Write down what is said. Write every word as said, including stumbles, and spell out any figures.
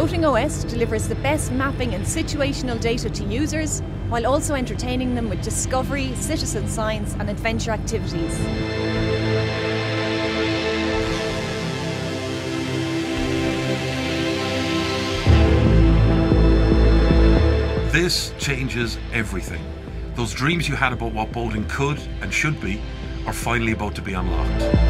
BoatingOS delivers the best mapping and situational data to users, while also entertaining them with discovery, citizen science and adventure activities. This changes everything. Those dreams you had about what boating could and should be are finally about to be unlocked.